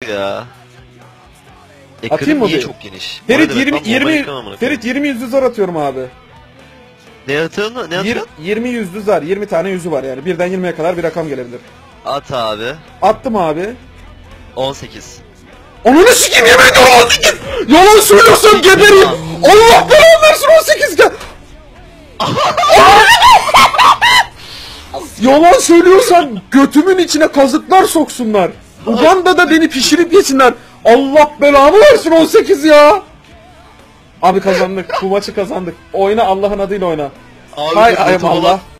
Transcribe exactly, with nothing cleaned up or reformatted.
ya. Atayım mı Ekranım niye bir? çok geniş? Ferit O ne demek yirmi lan? Normal yirmi ekran amına koyayım. Ferit yirmi yüzlü zar atıyorum abi. Ne atıyorsun? Ne Yir- atıyorsun? yirmi yüzlü zar, yirmi tane yüzü var yani. Birden yirmiye kadar bir rakam gelebilir. At abi. Attım abi. on sekiz. Ananı sikeyim, yemin ediyorum on sekiz. Yalan söylüyorsam gebereyim. Allah belanı versin, on sekiz gel. Yalan söylüyorsan götümün içine kazıklar soksunlar. Uganda'da beni pişirip yesinler. Allah belamı versin, on sekiz ya. Abi kazandık. Bu maçı kazandık. Oyna, Allah'ın adıyla oyna. Abi Hay dur, hay botu Allah.